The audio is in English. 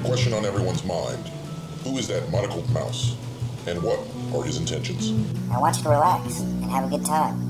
The question on everyone's mind: who is that monocled mouse? And what are his intentions? I want you to relax and have a good time.